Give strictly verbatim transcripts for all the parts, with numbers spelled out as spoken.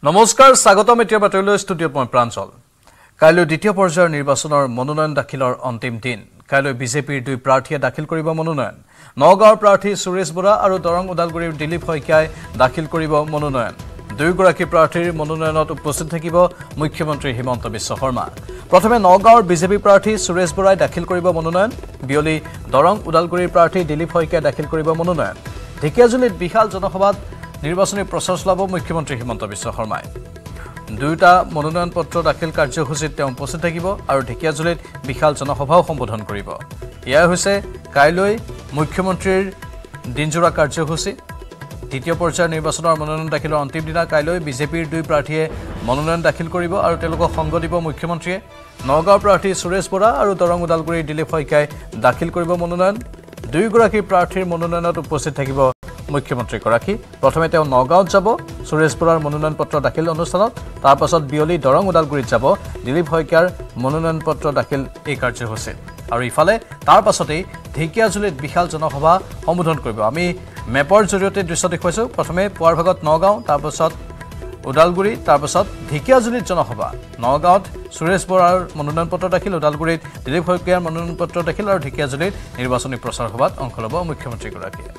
নমস্কাৰ স্বাগতম এতিয়া বাতৰিলৈ ষ্টুডিঅ'ত মই প্ৰাঞ্চল কাইলৈ দ্বিতীয় পৰ্যায়ৰ নিৰ্বাচনৰ মনোনয়ন দাখিলৰ অন্তিম দিন কাইলৈ বিজেপিৰ দুই প্ৰাৰ্থীয়ে দাখিল কৰিব মনোনয়ন নগাঁৱৰ প্ৰাৰ্থী সুৰেশ বৰা আৰু দৰং উদালগুৰিৰ দিলীপ শইকীয়াই দাখিল কৰিব মনোনয়ন দুয়োগৰাকী প্ৰাৰ্থীৰ মনোনয়নত উপস্থিত থাকিব মুখ্যমন্ত্ৰী হিমন্ত বিশ্ব শৰ্মা প্ৰথমে নগাঁৱৰ বিজেপি প্ৰাৰ্থী সুৰেশ বৰাই দাখিল কৰিব মনোনয়ন বিয়লি দৰং উদালগুৰিৰ প্ৰাৰ্থী দিলীপ শইকীয়াই দাখিল কৰিব মনোনয়ন ঢেকিয়াজুলিত বিশাল জনসভাত নিৰ্বাচনী প্ৰচাৰ চলাব মুখ্যমন্ত্ৰী হিমন্ত বিশ্ব শৰ্মাই দুটা মনোনয়ন পত্ৰ দাখিল কাৰ্যসূচীত তেওঁ উপস্থিত থাকিব আৰু ঢেকিয়াজুলিত বিশাল জনসভাও সম্বোধন কৰিব ইয়া হৈছে কাইলৈ মুখ্যমন্ত্ৰীৰ দিনজোৰা কাৰ্যসূচী দ্বিতীয় পৰ্যায়ৰ নিৰ্বাচনৰ মনোনয়ন দাখিলৰ অন্তিম দিনা কাইলৈ বিজেপিৰ দুই প্ৰাৰ্থীয়ে মনোনয়ন দাখিল কৰিব আৰু তেওঁলোকক সংগ দিব মুখ্যমন্ত্ৰীয়ে নগাঁৱৰ প্ৰাৰ্থী সুৰেশ বৰা আৰু দৰং উদালগুৰিৰ দিলীপ শইকীয়াই দাখিল কৰিব মনোনয়ন দুয়োগৰাকী প্ৰাৰ্থীৰ মনোনয়নত উপস্থিত থাকিব মুখ্যমন্ত্ৰী গৰাকী প্ৰথমে তেওঁ নগাঁৱত যাব সুৰেশ বৰাৰ মনোনয়ন পত্ৰ দাখিল অনুষ্ঠানত তাৰ পাছত বিয়লি দৰং উদালগুৰিত যাব দিলীপ শইকীয়াৰ মনোনয়ন পত্ৰ দাখিল এই কাৰ্যসূচীত আৰু ইফালে তাৰ পাছতেই ঢেকিয়াজুলিত বিশাল জনসভা সম্বোধন কৰিব আমি মেপৰ জৰিয়তে দৃশ্য দেখুৱাইছোঁ প্ৰথমে পুৱাৰ ভাগত নগাঁও তাৰ পাছত উদালগুৰি তাৰ পাছত ঢেকিয়াজুলিত জনসভা নগাঁৱত সুৰেশ বৰাৰ মনোনয়ন পত্ৰ দাখিল উদালগুৰিত দিলীপ শইকীয়াৰ মনোনয়ন পত্ৰ দাখিল আৰু ঢেকিয়াজুলিত নিৰ্বাচনী প্ৰচাৰ সভাত অংশ ল'ব মুখ্যমন্ত্ৰীগৰাকীয়ে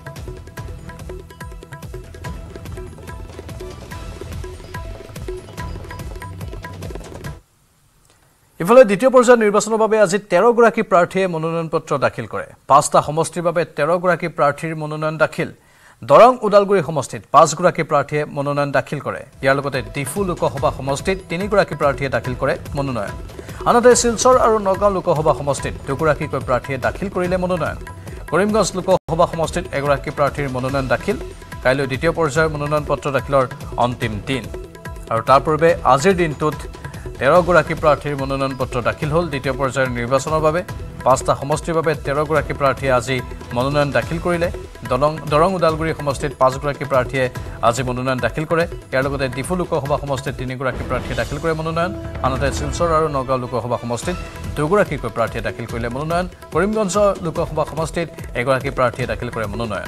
ইফালে দ্বিতীয় পৰ্যায়ৰ নিৰ্বাচনৰ বাবে আজি তেৰ গৰাকী প্ৰাৰ্থীয়ে মনোনয়ন পত্ৰ দাখিল কৰে পাঁচটা সমষ্টিৰ বাবে তেৰ গৰাকী প্ৰাৰ্থীৰ মনোনয়ন দাখিল দৰং উদালগুৰি সমষ্টিত পাঁচ গৰাকী প্ৰাৰ্থীয়ে মনোনয়ন দাখিল কৰে ইয়াৰ লগতে ডিফু লোকসভা সমষ্টিত তিনি গৰাকী প্ৰাৰ্থীয়ে দাখিল কৰে মনোনয়ন আনহাতে শিলচৰ আৰু নগাঁও লোকসভা সমষ্টিত দুগৰাকীকৈ প্ৰাৰ্থীয়ে দাখিল কৰিলে মনোনয়ন কৰিমগঞ্জ লোকসভা সমষ্টিত এগৰাকী প্ৰাৰ্থীৰ মনোনয়ন দাখিল কাইলৈ দ্বিতীয় পৰ্যায়ৰ মনোনয়ন পত্ৰ দাখিলৰ অন্তিম দিন আৰু তাৰ পূৰ্বে আজিৰ দিনটোত তেৰ গৰাকী প্ৰাৰ্থীৰ মনোনয়ন পত্ৰ দাখিল হ'ল দ্বিতীয় পৰ্যায়ৰ নিৰ্বাচনৰ বাবে পাঁচটা সমষ্টিৰ বাবে তেৰ গৰাকী প্ৰাৰ্থীয়ে আজি মনোনয়ন দাখিল কৰিলে দৰং দৰং উদালগুৰি সমষ্টিত পাঁচ গৰাকী প্ৰাৰ্থীয়ে আজি মনোনয়ন দাখিল কৰে ইয়াৰ লগতে ডিফু লোকসভা সমষ্টিত তিনি গৰাকী প্ৰাৰ্থীয়ে দাখিল কৰে মনোনয়ন আনহাতে শিলচৰ আৰু নগাঁও লোকসভা সমষ্টিত দুগৰাকীকৈ প্ৰাৰ্থীয়ে দাখিল কৰিলে মনোনয়ন কৰিমগঞ্জ লোকসভা সমষ্টিত এগৰাকী প্ৰাৰ্থীয়ে দাখিল কৰে মনোনয়ন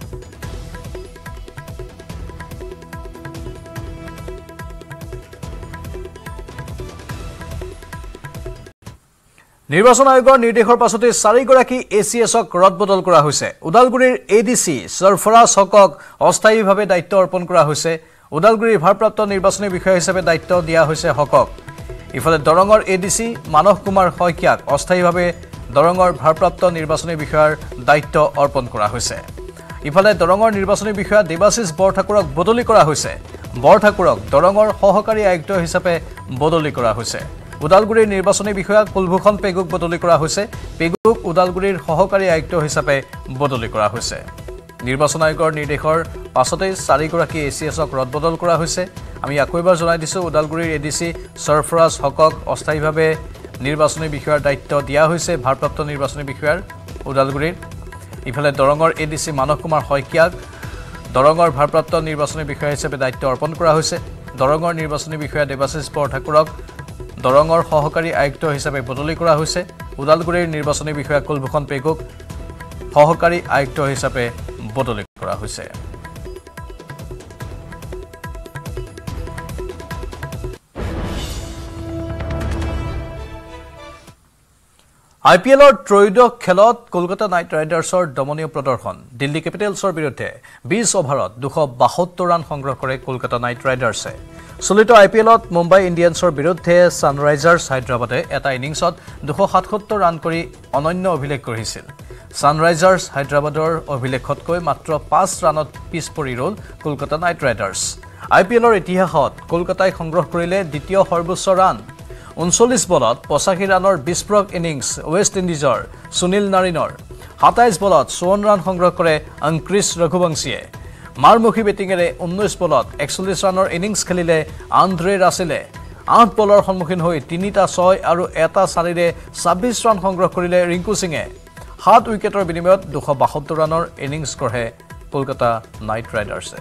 নিৰ্বাচন আয়োগৰ নিৰ্দেশৰ পাছতে চাৰিগৰাকী এচিএছক ৰদবদল কৰা হৈছে উদালগুৰিৰ এডিসি সৰফৰাজ হকক অস্থায়ীভাৱে দায়িত্ব অৰ্পণ কৰা হৈছে উদালগুৰিৰ ভাৰপ্ৰাপ্ত নিৰ্বাচনী বিষয়া হিচাপে দায়িত্ব দিয়া হৈছে হকক ইফালে দৰঙৰ এডিসি মানস কুমাৰ শইকীয়াক অস্থায়ীভাৱে দৰঙৰ ভাৰপ্ৰাপ্ত নিৰ্বাচনী বিষয়াৰ দায়িত্ব অৰ্পণ কৰা হৈছে ইফালে দৰঙৰ নিৰ্বাচনী বিষয়া দেৱাশিষ বৰঠাকুৰক বদলি কৰা হৈছে বৰঠাকুৰক দৰঙৰ সহকাৰী আয়ুক্ত হিচাপে বদলি কৰা হৈছে উদালগুৰিৰ নিৰ্বাচনী বিষয়া কুলভূষণ পেগুক বদলি কৰা হৈছে পেগুক উদালগুৰিৰ সহকাৰী আয়ুক্ত হিচাপে বদলি কৰা হৈছে নিৰ্বাচন আয়োগৰ নিৰ্দেশৰ পাছতে চাৰিগৰাকী এচিএছক ৰদবদল কৰা হৈছে আমি আকৌ এবাৰ জনাই দিছোঁ উদালগুৰিৰ এডিসি সৰফৰাজ হকক অস্থায়ীভাৱে নিৰ্বাচনী বিষয়াৰ দায়িত্ব দিয়া হৈছে ভাৰপ্ৰাপ্ত নিৰ্বাচনী বিষয়াৰ উদালগুৰিৰ ইফালে দৰঙৰ এডিসি মানস কুমাৰ শইকীয়াক দৰঙৰ ভাৰপ্ৰাপ্ত নিৰ্বাচনী বিষয়া হিচাপে দায়িত্ব অৰ্পণ কৰা হৈছে দৰঙৰ নিৰ্বাচনী বিষয়া দেৱাশিষ বৰঠাকুৰক দৰঙৰ সহকাৰী আয়ুক্ত হিচাপে বদলি কৰা হৈছে উদালগুৰিৰ নিৰ্বাচনী বিষয়া কুলভূষণ পেগুক সহকাৰী আয়ুক্ত হিচাপে বদলি কৰা হৈছে আইপিএলৰ ত্ৰয়োদশ খেলত কলকাতা নাইট ৰাইডাৰ্ছৰ দমনীয় প্ৰদৰ্শন দিল্লী কেপিটেলছৰ বিৰুদ্ধে বিশ অভাৰত দুশ বাসত্তৰ ৰান সংগ্ৰহ কৰে কলকাতা নাইট ৰাইডাৰ্ছে চলিত আইপিএলত মুম্বাই ইণ্ডিয়ানছৰ বিৰুদ্ধে ছানৰাইজাৰ্ছ হায়দৰাবাদে এটা ইনিংছত দুশ সাতসত্তৰ ৰান কৰি অনন্য অভিলেখ গঢ়িছিল ছানৰাইজাৰ্ছ হায়দৰাবাদৰ অভিলেখতকৈ মাত্ৰ পাঁচ ৰানত পিছ পৰি ৰ'ল কলকাতা নাইট ৰাইডাৰ্ছ আইপিএলৰ ইতিহাসত কলকাতাই সংগ্ৰহ কৰিলে দ্বিতীয় সৰ্বোচ্চ ৰান ঊনচল্লিছ বলত পঁচাশী ৰানৰ বিস্ফোৰক ইনিংছ ৱেষ্ট ইণ্ডিজৰ সুনীল নাৰিনৰ সাতাইছ বলত চৌৱন্ন ৰান সংগ্ৰহ কৰে অংকুৰিশ ৰঘুবংশীয়ে মাৰমুখী বেটিঙেৰে ঊনৈছ বলত একচল্লিছ ৰানৰ ইনিংছ খেলিলে আন্দ্ৰে ৰাছেলে আঠ বলৰ সন্মুখীন হৈ তিনিটা ছয় আৰু এটা চাৰিৰে ছাব্বিছ ৰান সংগ্ৰহ কৰিলে ৰিংকু সিঙে সাত উইকেটৰ বিনিময়ত দুশ বাসত্তৰ ৰানৰ ইনিংছ গঢ়ে কলকাতা নাইট ৰাইডাৰ্ছে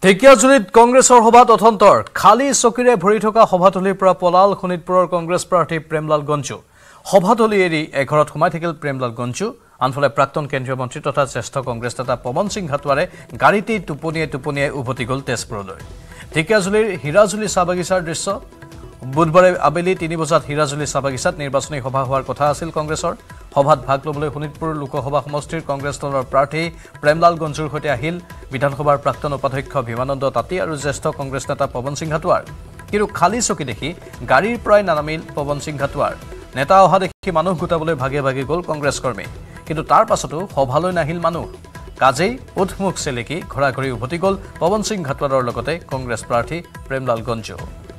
ঢেকিয়াজুলিত কংগ্ৰেছৰ সভাত অথন্তৰ খালী চকীৰে ভৰি থকা সভাতলীৰ পৰা পলাল শোণিতপুৰৰ কংগ্ৰেছ প্ৰাৰ্থী প্ৰেমলাল গঞ্জু সভাতলী এৰি এঘৰত সোমাই থাকিল প্ৰেমলাল গঞ্জু আনফালে প্ৰাক্তন কেন্দ্ৰীয় মন্ত্ৰী তথা জ্যেষ্ঠ কংগ্ৰেছ নেতা পৱন সিং ঘাটোৱাৰে গাড়ীতেই টোপনিয়াই টোপনিয়াই উভতি গ'ল তেজপুৰলৈ ঢেকিয়াজুলিৰ হীৰাজুলি চাহ বাগিচাৰ দৃশ্য বুধবাৰে আবেলি তিনি বজাত হীৰাজুলি চাহ বাগিচাত নিৰ্বাচনী সভা হোৱাৰ কথা আছিল কংগ্ৰেছৰ সভাত ভাগ ল'বলৈ শোণিতপুৰ লোকসভা সমষ্টিৰ কংগ্ৰেছ দলৰ প্ৰাৰ্থী প্ৰেমলাল গঞ্জুৰ সৈতে আহিল বিধানসভাৰ প্ৰাক্তন উপাধ্যক্ষ ভীমানন্দ তাঁতী আৰু জ্যেষ্ঠ কংগ্ৰেছ নেতা পৱন সিং ঘাটোৱাৰ কিন্তু খালী চকী দেখি গাড়ীৰ পৰাই নানামিল পৱন সিং ঘাটোৱাৰ নেতা অহা দেখি মানুহ গোটাবলৈ ভাগে ভাগে গ'ল কংগ্ৰেছ কৰ্মী কিন্তু তাৰ পাছতো সভালৈ নাহিল মানুহ কাজেই উঠমুখ চেলেকি ঘৰাঘৰি উভতি গ'ল পৱন সিং ঘাটোৱাৰৰ লগতে কংগ্ৰেছ প্ৰাৰ্থী প্ৰেমলাল গঞ্জু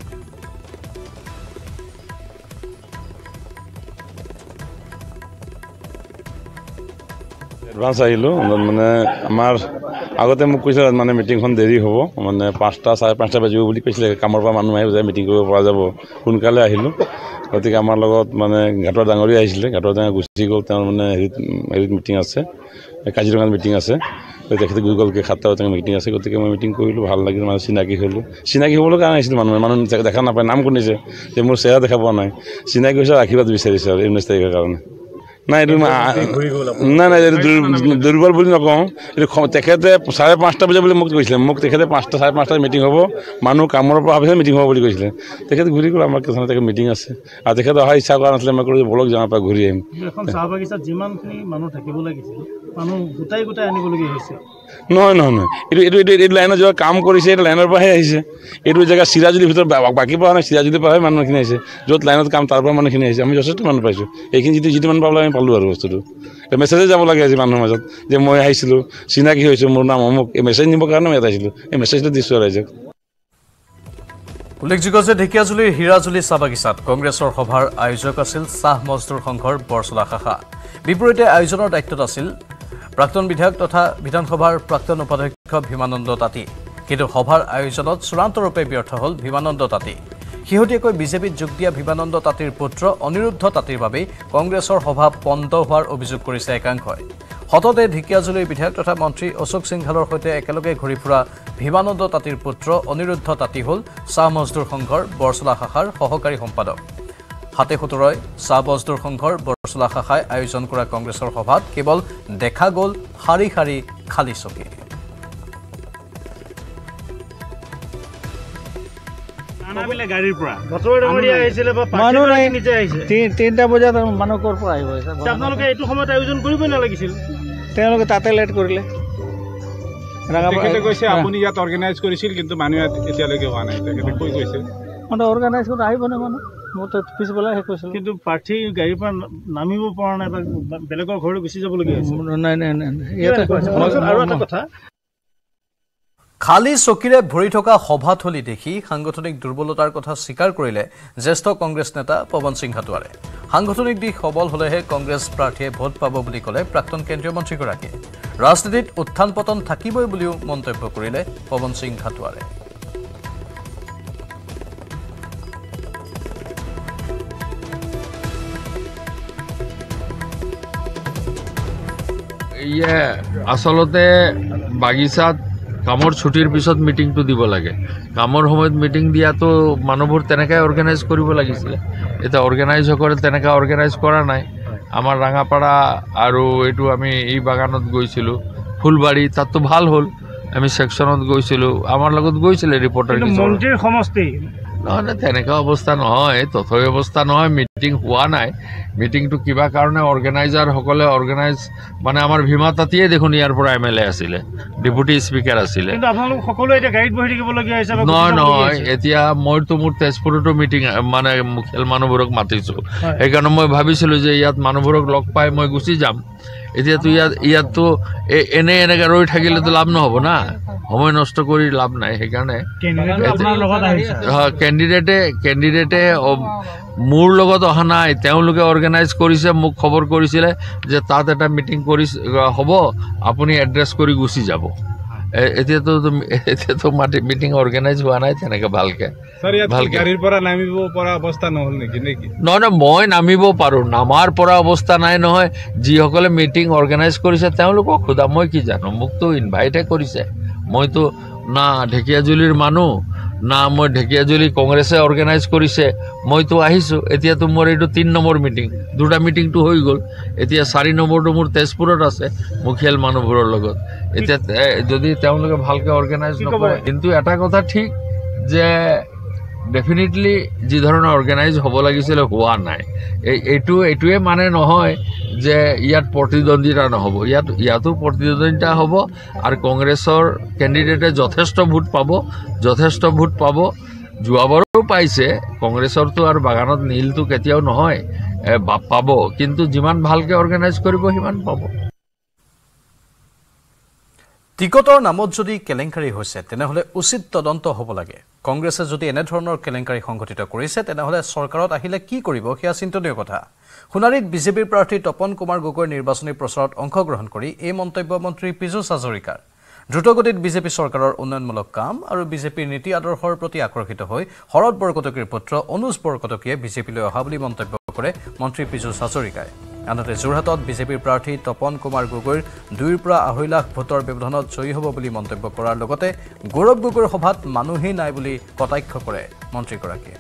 এডভান্স আহিলো মানে আমাৰ আগতে মোক কৈছিল মানে মিটিংখন দেৰি হ'ব মানে পাঁচটা চাৰে পাঁচটা বাজিব বুলি কৈছিলে কামৰ পৰা মানুহ আহি যায় মিটিং কৰিব পৰা যাব সোনকালে আহিলো গতিকে আমাৰ লগত মানে ঘাটোৱাৰ ডাঙৰীয়া আহিছিলে ঘাটোৱাৰ ডাঙৰ গুচি গ'ল তেওঁৰ মানে হেৰিত হেৰিত মিটিং আছে কাজিৰঙাত মিটিং আছে তেখেতে গুগলকে সাতটা বজাত মিটিং আছে গতিকে মই মিটিং কৰিলোঁ ভাল লাগিল মানে চিনাকি হ'লোঁ চিনাকি হ'বলৈ কাৰণে আহিছিলোঁ মানুহে মানুহ দেখা নাপায় নাম শুনিছে যে মোৰ চেহেৰা দেখা পোৱা নাই চিনাকি হৈছে আশীৰ্বাদ বিচাৰিছে আৰু ঊনৈছ তাৰিখৰ কাৰণে নাই এইটো নাই নাই এইটো দুৰ্বল বুলি নকওঁ এইটো তেখেতে চাৰে পাঁচটা বজা বুলি মোক কৈছিলে মোক তেখেতে পাঁচটা চাৰে পাঁচটাত মিটিং হ'ব মানুহ কামৰ পৰা অহাৰ পিছত মিটিং হ'ব বুলি কৈছিলে তেখেতে ঘূৰি গ'ল আমাৰ কিছুমান তেখেত মিটিং আছে আৰু তেখেতে অহা ইচ্ছা কৰা নাছিলে মই ক'লোঁ বলক যাওঁ পৰা ঘূৰি আহিম এখন চাহ বাগিচাত যিমানখিনি মানুহ থাকিব লাগিছিল মানুহ গোটাই গোটাই আনিবলগীয়া হৈছে নহয় নহয় নহয় এইটো এইটো এইটো এইটো লাইনত যোৱা কাম কৰিছে এইটো লাইনৰ পৰাহে আহিছে এইটো জেগা চিৰাজুলিৰ ভিতৰত বাকী পৰা নাই চিৰাজুলিৰ পৰাহে মানুহখিনি আহিছে য'ত লাইনত কাম তাৰ পৰা মানুহখিনি আহিছে আমি যথেষ্ট মানুহ পাইছোঁ এইখিনি যিটো যিটো মানুহ পাবলৈ আমি পালোঁ আৰু বস্তুটো মেছেজে যাব লাগে আজি মানুহৰ মাজত যে মই আহিছিলোঁ চিনাকি হৈছোঁ মোৰ নাম অমুক এই মেছেজ নিবৰ কাৰণে মই ইয়াত আহিছিলোঁ এই মেছেজটো দিছোঁ আৰু ৰাইজক উল্লেখযোগ্য যে ঢেকিয়াজুলিৰ হীৰাজুলি চাহ বাগিচাত কংগ্ৰেছৰ সভাৰ আয়োজক আছিল চাহ মজদুৰ সংঘৰ বৰচলা শাখা বিপৰীতে আয়োজনৰ দায়িত্বত আছিল প্ৰাক্তন বিধায়ক তথা বিধানসভাৰ প্ৰাক্তন উপাধ্যক্ষ ভীমানন্দ তাঁতী কিন্তু সভাৰ আয়োজনত চূড়ান্তৰূপে ব্যৰ্থ হ'ল ভীমানন্দ তাঁতী শেহতীয়াকৈ বিজেপিত যোগ দিয়া ভীমানন্দ তাঁতীৰ পুত্ৰ অনিৰুদ্ধ তাঁতীৰ বাবেই কংগ্ৰেছৰ সভা পণ্ড হোৱাৰ অভিযোগ কৰিছে একাংশই হততে ঢেকিয়াজুলিৰ বিধায়ক তথা মন্ত্ৰী অশোক সিংঘালৰ সৈতে একেলগে ঘূৰি ফুৰা ভীমানন্দ তাঁতীৰ পুত্ৰ অনিৰুদ্ধ তাঁতী হ'ল চাহ মজদুৰ সংঘৰ বৰচলা শাখাৰ সহকাৰী সম্পাদক হাতে সোতৰই চাহ মজদুৰ সংঘৰ বৰচলা শাখাই আয়োজন কৰা কংগ্ৰেছৰ সভাত কেৱল দেখা গ'ল শাৰী শাৰী খালী চকী গাড়ীৰ পৰা মানুহ নিজে আহিছে তিনিটা বজাত মানুহ ক'ৰ পৰা আহিব আপোনালোকে এইটো সময়ত আয়োজন কৰিবই নালাগিছিল তেওঁলোকে তাতে লেট কৰিলে কৈছে আপুনি ইয়াত অৰ্গেনাইজ কৰিছিল কিন্তু মানুহ এতিয়ালৈকে হোৱা নাই তেখেতে কৈ কৈছে মানে অৰ্গেনাইজ কৰি আহিব নে মানুহ মোৰ পিছবেলাই শেষ কৈছিল কিন্তু প্ৰাৰ্থী গাড়ীৰ পৰা নামিব পৰা নাই বা বেলেগৰ ঘৰলৈ গুচি যাবলগীয়া হৈছে নাই নাই নাই আৰু এটা কথা খালী চকীৰে ভৰি থকা সভাথলী দেখি সাংগঠনিক দুৰ্বলতাৰ কথা স্বীকাৰ কৰিলে জ্যেষ্ঠ কংগ্ৰেছ নেতা পৱন সিং ঘাটোৱাৰে সাংগঠনিক দিশ সবল হ'লেহে কংগ্ৰেছ প্ৰাৰ্থীয়ে ভোট পাব বুলি ক'লে প্ৰাক্তন কেন্দ্ৰীয় মন্ত্ৰীগৰাকীয়ে ৰাজনীতিত উত্থান পতন থাকিবই বুলিও মন্তব্য কৰিলে পৱন সিং ঘাটোৱাৰে ইয়ে আচলতে বাগিচাত কামৰ ছুটিৰ পিছত মিটিংটো দিব লাগে কামৰ সময়ত মিটিং দিয়াটো মানুহবোৰ তেনেকৈ অৰ্গেনাইজ কৰিব লাগিছিলে এতিয়া অৰ্গেনাইজসকলে তেনেকৈ অৰ্গেনাইজ কৰা নাই আমাৰ ৰাঙাপাৰা আৰু এইটো আমি এই বাগানত গৈছিলোঁ ফুলবাৰী তাততো ভাল হ'ল আমি ছেকশ্যনত গৈছিলোঁ আমাৰ লগত গৈছিলে ৰিপৰ্টাৰ মন্ত্ৰীৰ সমষ্টি নহয় নহয় তেনেকুৱা অৱস্থা নহয় তথ্য অৱস্থা নহয় মিটিং হোৱা নাই মিটিংটো কিবা কাৰণে অৰ্গেনাইজাৰসকলে অৰ্গেনাইজ মানে আমাৰ ভীমা তাঁতীয়ে দেখোন ইয়াৰ পৰা এম এল এ আছিলে ডেপুটি স্পীকাৰ আছিলে নহয় নহয় এতিয়া মইতো মোৰ তেজপুৰতো মিটিং মানে মুখিয়াল মানুহবোৰক মাতিছোঁ সেইকাৰণে মই ভাবিছিলোঁ যে ইয়াত মানুহবোৰক লগ পাই মই গুচি যাম এতিয়াতো ইয়াত ইয়াততো এনে এনেকৈ ৰৈ থাকিলেতো লাভ নহ'ব না সময় নষ্ট কৰি লাভ নাই সেইকাৰণে কেণ্ডিডেটে কেণ্ডিডেটে মোৰ লগত অহা নাই তেওঁলোকে অৰ্গেনাইজ কৰিছে মোক খবৰ কৰিছিলে যে তাত এটা মিটিং কৰি হ'ব আপুনি এড্ৰেছ কৰি গুচি যাব এতিয়াতো এতিয়াতো মাটি মিটিং অৰ্গেনাইজ হোৱা নাই তেনেকৈ ভালকৈ ভালকৈ গাড়ীৰ পৰা নামিব পৰা অৱস্থা নহ'ল নেকি নেকি নহয় নহয় মই নামিব পাৰোঁ নামাৰ পৰা অৱস্থা নাই নহয় যিসকলে মিটিং অৰ্গেনাইজ কৰিছে তেওঁলোকক সোধা মই কি জানো মোকতো ইনভাইটে কৰিছে মইতো না ঢেকিয়াজুলিৰ মানুহ না মই ঢেকিয়াজুলি কংগ্ৰেছে অৰ্গেনাইজ কৰিছে মইতো আহিছোঁ এতিয়াতো মোৰ এইটো তিনি নম্বৰ মিটিং দুটা মিটিংটো হৈ গ'ল এতিয়া চাৰি নম্বৰটো মোৰ তেজপুৰত আছে মুখিয়াল মানুহবোৰৰ লগত এতিয়া যদি তেওঁলোকে ভালকৈ অৰ্গেনাইজ নকৰে কিন্তু এটা কথা ঠিক যে ডেফিনেটলি যি ধৰণে অৰ্গেনাইজ হ'ব লাগিছিলে হোৱা নাই এই এইটো এইটোৱে মানে নহয় যে ইয়াত প্ৰতিদ্বন্দ্বিতা নহ'ব ইয়াত ইয়াতো প্ৰতিদ্বন্দ্বিতা হ'ব আৰু কংগ্ৰেছৰ কেণ্ডিডেটে যথেষ্ট ভোট পাব যথেষ্ট ভোট পাব যোৱাবাৰো পাইছে কংগ্ৰেছৰতো আৰু বাগানত নীলটো কেতিয়াও নহয় পাব কিন্তু যিমান ভালকৈ অৰ্গেনাইজ কৰিব সিমান পাব টিকটৰ নামত যদি কেলেংকাৰী হৈছে তেনেহলে উচিত তদন্ত হ'ব লাগে কংগ্ৰেছে যদি এনে ধৰণৰ কেলেংকাৰী সংঘটিত কৰিছে তেনেহলে চৰকাৰত আহিলে কি কৰিব সেয়া চিন্তনীয় কথা খুনাৰীত বিজেপিৰ প্ৰাৰ্থী তপন কুমাৰ গগৈৰ নিৰ্বাচনী প্ৰচাৰত অংশগ্ৰহণ কৰি এই মন্তব্য মন্ত্ৰী পীযুষ হাজৰিকাৰ দ্ৰুতগতিত বিজেপি চৰকাৰৰ উন্নয়নমূলক কাম আৰু বিজেপিৰ নীতি আদৰ্শৰ প্ৰতি আকৰ্ষিত হৈ শৰৎ বৰকটকীৰ পুত্ৰ অনুজ বৰকটকীয়ে বিজেপিলৈ অহা বুলি মন্তব্য কৰে মন্ত্ৰী পীযুষ হাজৰিকাই আনহাতে যোৰহাটত বিজেপিৰ প্ৰাৰ্থী তপন কুমাৰ গগৈৰ দুইৰ পৰা আঢ়ৈ লাখ ভোটৰ ব্যৱধানত জয়ী হ'ব বুলি মন্তব্য কৰাৰ লগতে গৌৰৱ গগৈৰ সভাত মানুহেই নাই বুলি কটাক্ষ কৰে মন্ত্ৰীগৰাকীয়ে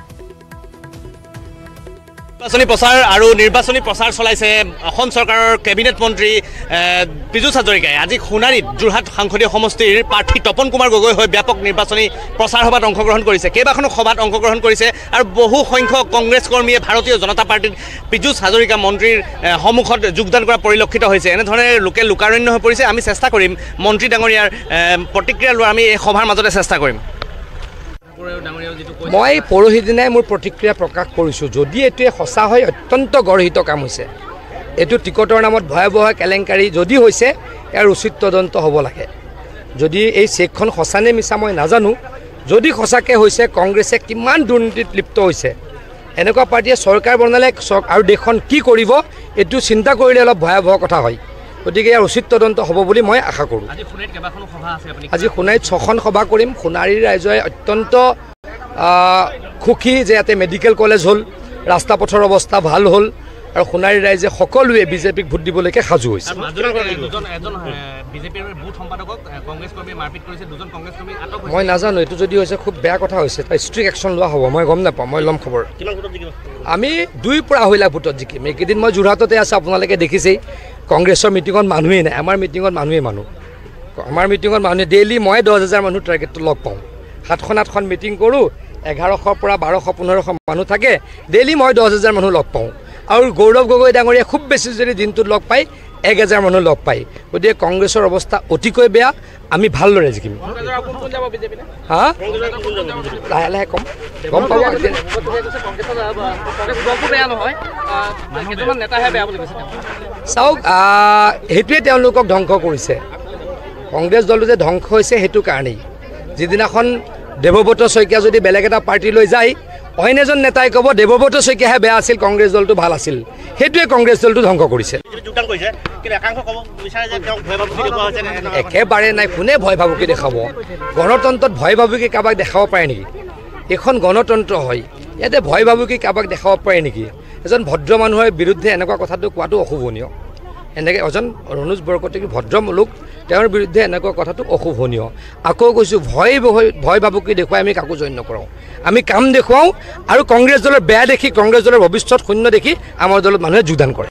নিৰ্বাচনী প্ৰচাৰ আৰু নিৰ্বাচনী প্ৰচাৰ চলাইছে অসম চৰকাৰৰ কেবিনেট মন্ত্ৰী পীযুষ হাজৰিকাই আজি সোণাৰীত যোৰহাট সাংসদীয় সমষ্টিৰ প্ৰাৰ্থী তপন কুমাৰ গগৈ হৈ ব্যাপক নিৰ্বাচনী প্ৰচাৰ সভাত অংশগ্ৰহণ কৰিছে কেইবাখনো সভাত অংশগ্ৰহণ কৰিছে আৰু বহু সংখ্যক কংগ্ৰেছ কৰ্মীয়ে ভাৰতীয় জনতা পাৰ্টিৰ পীযুষ হাজৰিকা মন্ত্ৰীৰ সন্মুখত যোগদান কৰা পৰিলক্ষিত হৈছে এনেধৰণে লোকে লোকাৰণ্য হৈ পৰিছে আমি চেষ্টা কৰিম মন্ত্ৰী ডাঙৰীয়াৰ প্ৰতিক্ৰিয়া লোৱা আমি এই সভাৰ মাজতে চেষ্টা কৰিম মই পৰহি দিনাই মোৰ প্ৰতিক্ৰিয়া প্ৰকাশ কৰিছোঁ যদি এইটোৱে সঁচা হয় অত্যন্ত গৰ্হিত কাম হৈছে এইটো টিকটৰ নামত ভয়াৱহ কেলেংকাৰী যদি হৈছে ইয়াৰ উচিত তদন্ত হ'ব লাগে যদি এই চেকখন সঁচা নে মিছা মই নাজানো যদি সঁচাকৈ হৈছে কংগ্ৰেছে কিমান দুৰ্নীতিত লিপ্ত হৈছে এনেকুৱা পাৰ্টীয়ে চৰকাৰ বনালে আৰু দেশখন কি কৰিব এইটো চিন্তা কৰিলে অলপ ভয়াৱহ কথা হয় গতিকে ইয়াৰ উচিত তদন্ত হ'ব বুলি মই আশা কৰোঁ আজি সোণাৰীত ছখন সভা কৰিম সোণাৰীৰ ৰাইজে অত্যন্ত সুখী যে ইয়াতে মেডিকেল কলেজ হ'ল ৰাস্তা পথৰ অৱস্থা ভাল হ'ল আৰু সোণাৰীৰ ৰাইজে সকলোৱে বিজেপিক ভোট দিবলৈকে সাজু হৈছে মই নাজানো এইটো যদি হৈছে খুব বেয়া কথা হৈছে ষ্ট্ৰিক্ট একশ্যন লোৱা হ'ব মই গম নাপাওঁ মই ল'ম খবৰ আমি দুইৰ পৰা আঢ়ৈ লাখ ভোটত জিকিম এইকেইদিন মই যোৰহাটতে আছোঁ আপোনালোকে দেখিছেই কংগ্ৰেছৰ মিটিঙত মানুহেই নাই আমাৰ মিটিঙত মানুহেই মানুহ আমাৰ মিটিঙত মানুহে ডেইলি মই দহ হাজাৰ মানুহ টাৰ্গেটটো লগ পাওঁ সাতখন আঠখন মিটিং কৰোঁ এঘাৰশৰ পৰা বাৰশ পোন্ধৰশ মানুহ থাকে ডেইলি মই দহ হাজাৰ মানুহ লগ পাওঁ আৰু গৌৰৱ গগৈ ডাঙৰীয়া খুব বেছি যদি দিনটোত লগ পায় এক হাজাৰ মানুহ লগ পায় গতিকে কংগ্ৰেছৰ অৱস্থা অতিকৈ বেয়া আমি ভালদৰে জিকিম হা লাহে লাহে কম গম পাব চাওক সেইটোৱে তেওঁলোকক ধ্বংস কৰিছে কংগ্ৰেছ দলটো যে ধ্বংস হৈছে সেইটো কাৰণেই যিদিনাখন দেৱব্ৰত শইকীয়া যদি বেলেগ এটা পাৰ্টিলৈ যায় অইন এজন নেতাই ক'ব দেৱব্ৰত শইকীয়াহে বেয়া আছিল কংগ্ৰেছ দলটো ভাল আছিল সেইটোৱে কংগ্ৰেছ দলটো ধ্বংস কৰিছে একেবাৰে নাই কোনে ভয় ভাবুকি দেখাব গণতন্ত্ৰত ভয় ভাবুকি কাৰোবাক দেখাব পাৰে নেকি এখন গণতন্ত্ৰ হয় ইয়াতে ভয় ভাবুকি কাৰোবাক দেখাব পাৰে নেকি এজন ভদ্ৰ মানুহৰ বিৰুদ্ধে এনেকুৱা কথাটো কোৱাটো অশোভনীয় এনেকৈ এজন অনুজ বৰকটকী ভদ্ৰ লোক তেওঁৰ বিৰুদ্ধে এনেকুৱা কথাটো অশোভনীয় আকৌ কৈছোঁ ভয় ভয় ভাবুকি দেখুৱাই আমি কাকো জইন নকৰোঁ আমি কাম দেখুৱাওঁ আৰু কংগ্ৰেছ দলৰ বেয়া দেখি কংগ্ৰেছ দলৰ ভৱিষ্যত শূন্য দেখি আমাৰ দলত মানুহে যোগদান কৰে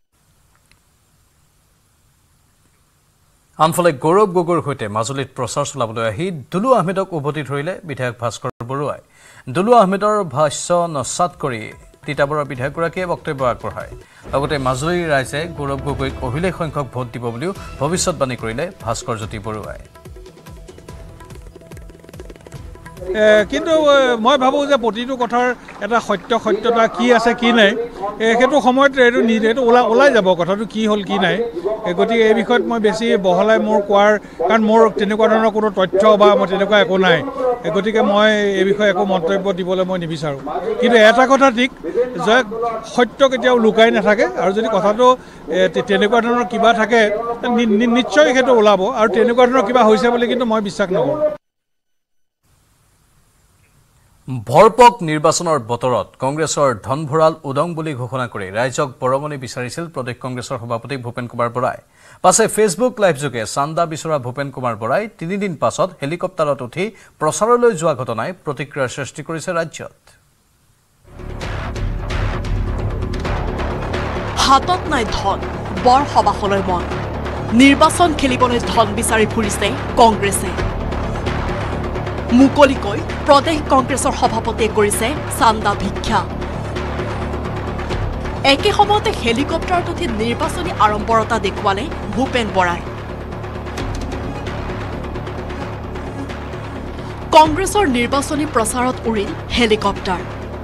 আনফালে গৌৰৱ গগৈৰ সৈতে মাজুলীত প্ৰচাৰ চলাবলৈ আহি দুলু আহমেদক উভতি ধৰিলে বিধায়ক ভাস্কৰ বৰুৱাই দুলু আহমেদৰ ভাষ্য নস্যাৎ কৰি তিতাবৰৰ বিধায়কগৰাকীয়ে বক্তব্য আগবঢ়ায় লগতে মাজুলীৰ ৰাইজে গৌৰৱ গগৈক অভিলেখ সংখ্যক ভোট দিব বুলিও ভৱিষ্যতবাণী কৰিলে ভাস্কৰ জ্যোতি বৰুৱাই কিন্তু মই ভাবোঁ যে প্ৰতিটো কথাৰ এটা সত্য সত্যতা কি আছে কি নাই সেইটো সময়ত এইটো এইটো ওলাই ওলাই যাব কথাটো কি হ'ল কি নাই গতিকে এই বিষয়ত মই বেছি বহলাই মোৰ কোৱাৰ কাৰণ মোৰ তেনেকুৱা ধৰণৰ কোনো তথ্য বা মই তেনেকুৱা একো নাই গতিকে মই এই বিষয়ে একো মন্তব্য দিবলৈ মই নিবিচাৰোঁ কিন্তু এটা কথা ঠিক যে সত্য কেতিয়াও লুকাই নাথাকে আৰু যদি কথাটো তেনেকুৱা ধৰণৰ কিবা থাকে নিশ্চয় সেইটো ওলাব আৰু তেনেকুৱা ধৰণৰ কিবা হৈছে বুলি কিন্তু মই বিশ্বাস নকৰোঁ ভৰপক নিৰ্বাচনৰ বতৰত কংগ্ৰেছৰ ধন ভঁৰাল উদং বুলি ঘোষণা কৰি ৰাইজক বৰঙণি বিচাৰিছিল প্ৰদেশ কংগ্ৰেছৰ সভাপতি ভূপেন কুমাৰ বৰাই। পাছে ফেচবুক লাইভযোগে চান্দা বিচৰা ভূপেন কুমাৰ বৰাই তিনিদিন পাছত হেলিকপ্টাৰত উঠি প্ৰচাৰলৈ যোৱা ঘটনাই প্ৰতিক্ৰিয়াৰ সৃষ্টি কৰিছে ৰাজ্যত। হাতত নাই ধন, বৰ সবাহলৈ মন। নিৰ্বাচন খেলিবলৈ ধন বিচাৰি ফুৰিছে কংগ্ৰেছে। মুকলিকৈ প্ৰদেশ কংগ্ৰেছৰ সভাপতিয়ে কৰিছে চান্দা ভিক্ষা। একে সময়তে হেলিকপ্টাৰত উঠি নিৰ্বাচনী আড়ম্বৰতা দেখুৱালে ভূপেন বৰাই। কংগ্ৰেছৰ নিৰ্বাচনী প্ৰচাৰত উৰিল হেলিকপ্টাৰ।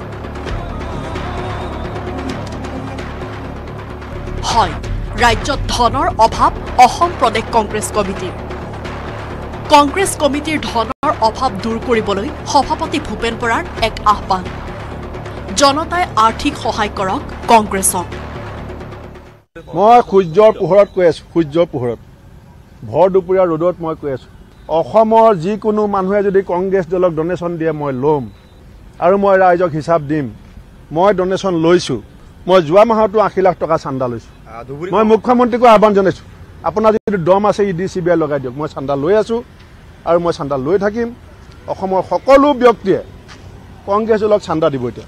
হয়, ৰাজ্যত ধনৰ অভাৱ অসম প্ৰদেশ কংগ্ৰেছ কমিটিৰ। কংগ্ৰেছ কমিটিৰ ধনৰ অভাৱ দূৰ কৰিবলৈ সভাপতি ভূপেন বৰাৰ এক আহ্বান। জনতাই আৰ্থিক সহায় কৰক কংগ্ৰেছক। মই সূৰ্যৰ পোহৰত কৈ আছো, সূৰ্যৰ পোহৰত ভৰ দুপৰীয়া ৰ'দত মই কৈ আছো, অসমৰ যিকোনো মানুহে যদি কংগ্ৰেছ দলক ডনেশ্যন দিয়ে মই ল'ম আৰু মই ৰাইজক হিচাপ দিম। মই ডনেশ্যন লৈছো। মই যোৱা মাহতো আশী লাখ টকা চান্দা লৈছো। মই মুখ্যমন্ত্ৰীকো আহ্বান জনাইছো, আপোনাৰ যদি দম আছে E D C B I লগাই দিয়ক। মই চান্দা লৈ আছো আৰু মই চান্দা লৈ থাকিম। অসমৰ সকলো ব্যক্তিয়ে কংগ্ৰেছ দলক চান্দা দিব। এতিয়া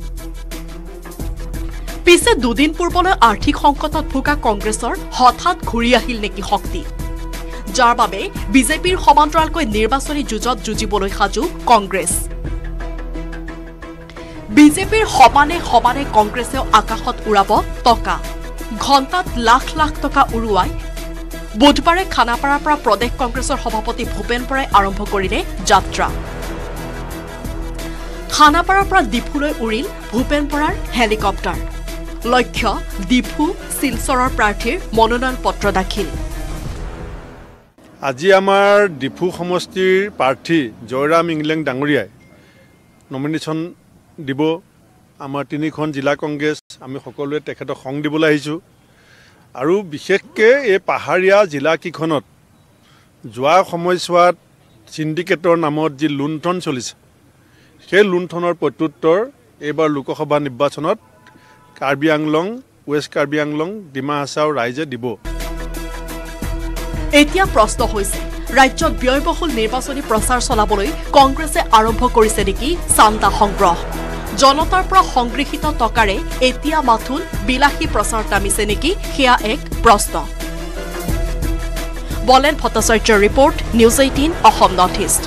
পিছে দুদিন পূৰ্বলৈ আৰ্থিক সংকটত ভোগা কংগ্ৰেছৰ হঠাৎ ঘূৰি আহিল নেকি শক্তি, যাৰ বাবে বিজেপিৰ সমান্তৰালকৈ নিৰ্বাচনী যুঁজত যুঁজিবলৈ সাজু কংগ্ৰেছ। বিজেপিৰ সমানে সমানে কংগ্ৰেছেও আকাশত উৰাব টকা। ঘণ্টাত লাখ লাখ টকা উৰুৱাই বুধবাৰে খানাপাৰাৰ পৰা প্ৰদেশ কংগ্ৰেছৰ সভাপতি ভূপেন বৰাই আৰম্ভ কৰিলে যাত্ৰা। খানাপাৰাৰ পৰা ডিফুলৈ উৰিল ভূপেন বৰাৰ হেলিকপ্টাৰ। লক্ষ্য ডিফু শিলচৰৰ প্ৰাৰ্থীৰ মনোনয়ন পত্ৰ দাখিল। আজি আমাৰ ডিফু সমষ্টিৰ প্ৰাৰ্থী জয়ৰাম ইংলেং ডাঙৰীয়াই নমিনেশ্যন দিব। আমাৰ তিনিখন জিলা কংগ্ৰেছ আমি সকলোৱে তেখেতক সং দিবলৈ আহিছোঁ। আৰু বিশেষকৈ এই পাহাৰীয়া জিলাকেইখনত যোৱা সময়ছোৱাত চিণ্ডিকেটৰ নামত যি লুণ্ঠন চলিছে, সেই লুণ্ঠনৰ প্ৰত্যুত্তৰ এইবাৰ লোকসভা নিৰ্বাচনত কাৰ্বি আংলং, ৱেষ্ট কাৰ্বি আংলং, ডিমা হাছাও ৰাইজে দিব। এতিয়া প্ৰশ্ন হৈছে, ৰাজ্যত ব্যয়বহুল নিৰ্বাচনী প্ৰচাৰ চলাবলৈ কংগ্ৰেছে আৰম্ভ কৰিছে নেকি চান্দা সংগ্ৰহ? জনতাৰ পৰা সংগৃহীত টকাৰে এতিয়া মাথোন বিলাসী প্ৰচাৰ নামিছে নেকি, সেয়া এক প্ৰশ্ন। বলেন ভট্টাচাৰ্যৰ report, news eighteen Assam north east.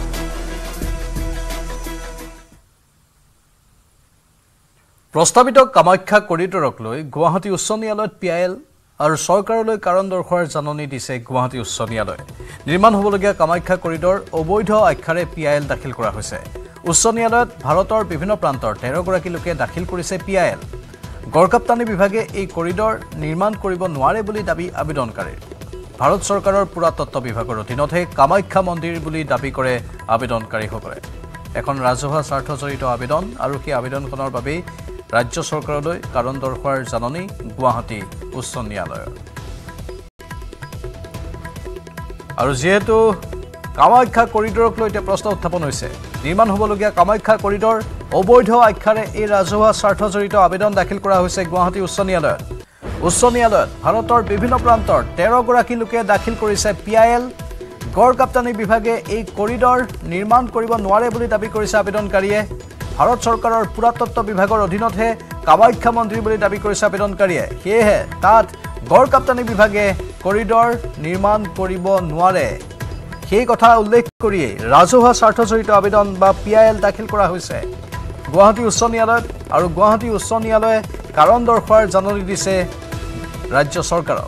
প্ৰস্তাৱিত কামাখ্যা কৰিডৰক লৈ গুৱাহাটী উচ্চ ন্যায়ালয়ত পি আই এল আৰু চৰকাৰলৈ কাৰণ দৰ্শোৱাৰ জাননী দিছে গুৱাহাটী উচ্চ ন্যায়ালয়ে। নিৰ্মাণ হ'বলগীয়া কামাখ্যা কৰিডৰ অবৈধ আখ্যাৰে পি আই এল দাখিল কৰা হৈছে। উচ্চ ন্যায়ালয়ত ভাৰতৰ বিভিন্ন প্ৰান্তৰ তেৰগৰাকী লোকে দাখিল কৰিছে পি আই এল। গড়কাপ্তানী বিভাগে এই কৰিডৰ নিৰ্মাণ কৰিব নোৱাৰে বুলি দাবী আবেদনকাৰীৰ। ভাৰত চৰকাৰৰ পুৰাতত্ব বিভাগৰ অধীনতহে কামাখ্যা মন্দিৰ বুলি দাবী কৰে আবেদনকাৰীসকলে। এখন ৰাজহুৱা স্বাৰ্থজড়িত আবেদন আৰু সেই আবেদনখনৰ বাবেই ৰাজ্য চৰকাৰলৈ কাৰণ দৰ্শোৱাৰ জাননী গুৱাহাটী উচ্চ ন্যায়ালয়ৰ। আৰু যিহেতু কামাখ্যা কৰিডৰক লৈ এতিয়া প্ৰশ্ন উত্থাপন হৈছে, নিৰ্মাণ হ'বলগীয়া কামাখ্যা কৰিডৰ অবৈধ আখ্যাৰে এই ৰাজহুৱা স্বাৰ্থজড়িত আবেদন দাখিল কৰা হৈছে গুৱাহাটী উচ্চ ন্যায়ালয়ত। উচ্চ ন্যায়ালয়ত ভাৰতৰ বিভিন্ন প্ৰান্তৰ তেৰগৰাকী লোকে দাখিল কৰিছে পি আই এল। গড়কাপ্তানী বিভাগে এই কৰিডৰ নিৰ্মাণ কৰিব নোৱাৰে বুলি দাবী কৰিছে আবেদনকাৰীয়ে। ভাৰত চৰকাৰৰ পুৰাতত্ব বিভাগৰ অধীনতহে কামাখ্যা মন্দিৰ বুলি দাবী কৰিছে আবেদনকাৰীয়ে। সেয়েহে তাত গড়কাপ্তানী বিভাগে কৰিডৰ নিৰ্মাণ কৰিব নোৱাৰে, সেই কথা উল্লেখ কৰিয়েই ৰাজহুৱা স্বাৰ্থজড়িত আবেদন বা পি আই এল দাখিল কৰা হৈছে গুৱাহাটী উচ্চ ন্যায়ালয়ত। আৰু গুৱাহাটী উচ্চ ন্যায়ালয়ে কাৰণ দৰ্শোৱাৰ জাননী দিছে ৰাজ্য চৰকাৰক।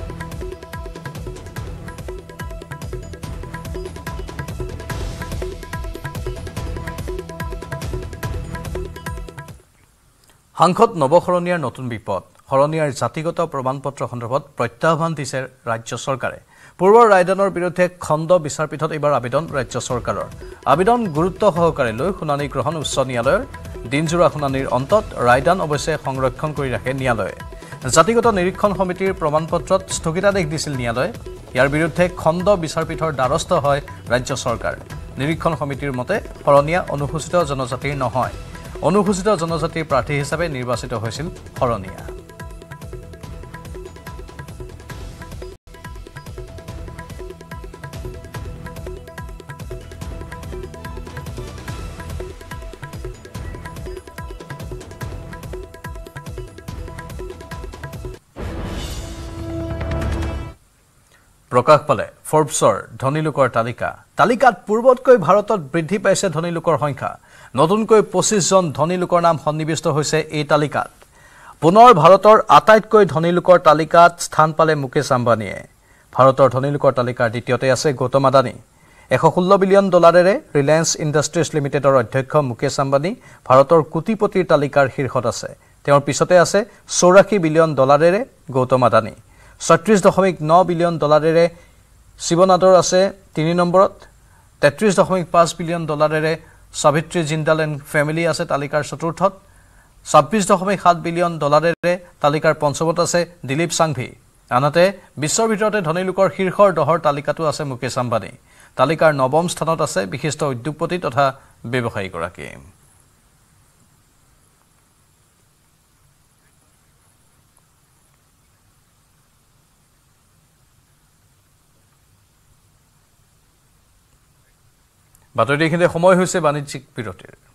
সাংসদ নৱশৰণীয়াৰ নতুন বিপদ। শৰণীয়াৰ জাতিগত প্ৰমাণপত্ৰ সন্দৰ্ভত প্ৰত্যাহ্বান দিছে ৰাজ্য চৰকাৰে। পূৰ্বৰ ৰায়দানৰ বিৰুদ্ধে খণ্ড বিচাৰপীঠত এইবাৰ আবেদন ৰাজ্য চৰকাৰৰ। আবেদন গুৰুত্ব সহকাৰে লৈ শুনানি গ্ৰহণ উচ্চ ন্যায়ালয়ৰ। দিনজোৰা শুনানিৰ অন্তত ৰায়দান অৱশ্যে সংৰক্ষণ কৰি ৰাখে ন্যায়ালয়ে। জাতিগত নিৰীক্ষণ সমিতিৰ প্ৰমাণপত্ৰত স্থগিতাদেশ দিছিল ন্যায়ালয়ে। ইয়াৰ বিৰুদ্ধে খণ্ড বিচাৰপীঠৰ দ্বাৰস্থ হয় ৰাজ্য চৰকাৰ। নিৰীক্ষণ সমিতিৰ মতে শৰণীয়া অনুসূচিত জনজাতিৰ নহয় অনুসূচিত জনজাতিৰ প্ৰাৰ্থী হিচাপে নিৰ্বাচিত হৈছিল শৰণীয়া প্ৰকাশ পালে ফৰ্বছৰ ধনী লোকৰ তালিকা তালিকাত পূৰ্বতকৈ ভাৰতত বৃদ্ধি পাইছে ধনী লোকৰ সংখ্যা নতুনকৈ পঁচিছ জন ধনী লোকৰ নাম সন্নিবিষ্ট হৈছে এই তালিকাত পুনৰ ভাৰতৰ আটাইতকৈ ধনী লোকৰ তালিকাত স্থান পালে মুকেশ আম্বানীয়ে ভাৰতৰ ধনী লোকৰ তালিকাৰ দ্বিতীয়তে আছে গৌতম আদানী এশ ষোল্ল বিলিয়ন ডলাৰেৰে ৰিলায়েন্স ইণ্ডাষ্ট্ৰিজ লিমিটেডৰ অধ্যক্ষ মুকেশ আম্বানী ভাৰতৰ কোটিপতিৰ তালিকাৰ শীৰ্ষত আছে তেওঁৰ পিছতে আছে চৌৰাশী বিলিয়ন ডলাৰেৰে গৌতম আদানী ছয়ত্ৰিশ দশমিক ন বিলিয়ন ডলাৰেৰে শিৱনাথৰ আছে তিনি নম্বৰত তেত্ৰিশ দশমিক পাঁচ বিলিয়ন ডলাৰেৰে সাবিত্ৰী জিন্দাল এণ্ড ফেমিলি আছে তালিকাৰ চতুৰ্থত ছাব্বিশ দশমিক সাত বিলিয়ন ডলাৰেৰে তালিকাৰ পঞ্চমত আছে দিলীপ সাংভি আনহাতে বিশ্বৰ ভিতৰতে ধনী লোকৰ শীৰ্ষৰ দহৰ তালিকাটো আছে মুকেশ আম্বানী তালিকাৰ নৱম স্থানত আছে বিশিষ্ট উদ্যোগপতি তথা ব্যৱসায়ীগৰাকী বাতৰি এইখিনিতে সময় হৈছে বাণিজ্যিক বিৰতিৰ